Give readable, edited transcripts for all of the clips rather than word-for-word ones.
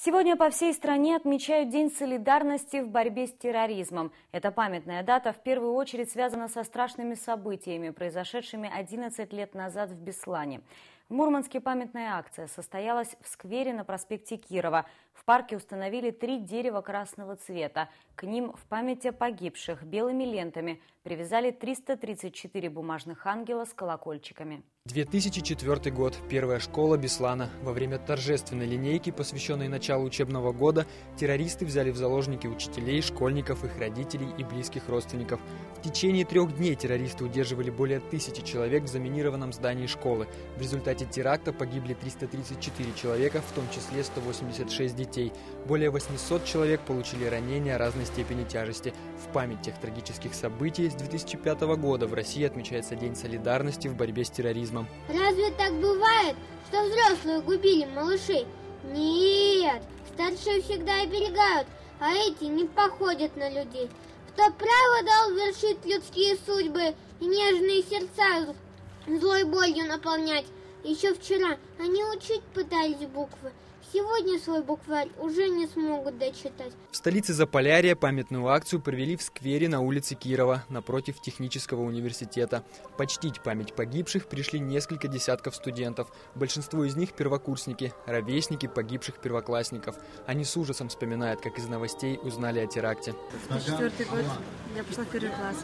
Сегодня по всей стране отмечают День солидарности в борьбе с терроризмом. Эта памятная дата в первую очередь связана со страшными событиями, произошедшими 11 лет назад в Беслане. В Мурманске памятная акция состоялась в сквере на проспекте Кирова. В парке установили 3 дерева красного цвета. К ним в память о погибших белыми лентами привязали 334 бумажных ангела с колокольчиками. 2004 год. Первая школа Беслана. Во время торжественной линейки, посвященной началу учебного года, террористы взяли в заложники учителей, школьников, их родителей и близких родственников. В течение 3 дней террористы удерживали более 1000 человек в заминированном здании школы. В результате теракта погибли 334 человека, в том числе 186 детей. Более 800 человек получили ранения разной степени тяжести. В память тех трагических событий с 2005 года в России отмечается День солидарности в борьбе с терроризмом. Разве так бывает, что взрослые губили малышей? Нет, старшие всегда оберегают, а эти не походят на людей. Кто право дал вершить людские судьбы и нежные сердца злой болью наполнять? Еще вчера они учить пытались буквы. Сегодня свой букварь уже не смогут дочитать. В столице Заполярья памятную акцию провели в сквере на улице Кирова, напротив технического университета. Почтить память погибших пришли несколько десятков студентов. Большинство из них первокурсники, ровесники погибших первоклассников. Они с ужасом вспоминают, как из новостей узнали о теракте. 2004 год, я пошла в 1 класс.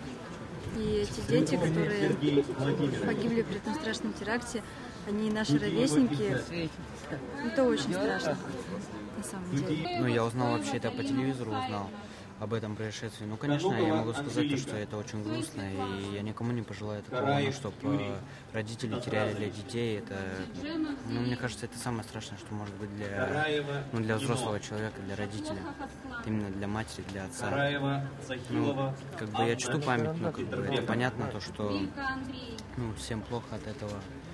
И эти дети, которые погибли при этом страшном теракте, они наши ровесники. Это очень страшно, на самом деле. Я узнал вообще это по телевизору, узнал об этом происшествии. Конечно, я могу сказать, что это очень грустно, и я никому не пожелаю такого, чтобы родители теряли детей. Это, мне кажется, это самое страшное, что может быть для взрослого человека, для родителя, именно для матери, для отца. Я чту память, это понятно, то, что всем плохо от этого.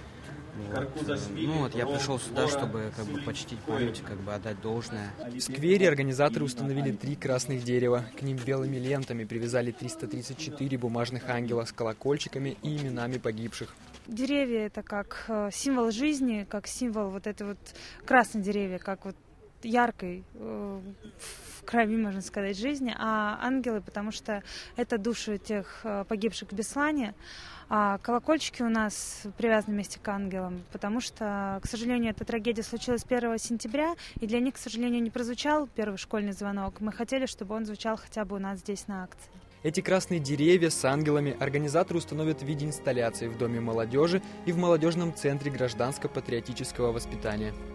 Я пришел сюда, чтобы почтить память, отдать должное. В сквере организаторы установили 3 красных дерева. К ним белыми лентами привязали 334 бумажных ангела с колокольчиками и именами погибших. Деревья — это как символ жизни, как символ красной деревья, как яркой в крови, можно сказать, жизни, а ангелы, потому что это души тех погибших в Беслане, а колокольчики у нас привязаны вместе к ангелам, потому что, к сожалению, эта трагедия случилась 1 сентября, и для них, к сожалению, не прозвучал первый школьный звонок. Мы хотели, чтобы он звучал хотя бы у нас здесь на акции. Эти красные деревья с ангелами организаторы установят в виде инсталляции в Доме молодежи и в молодежном центре гражданско-патриотического воспитания.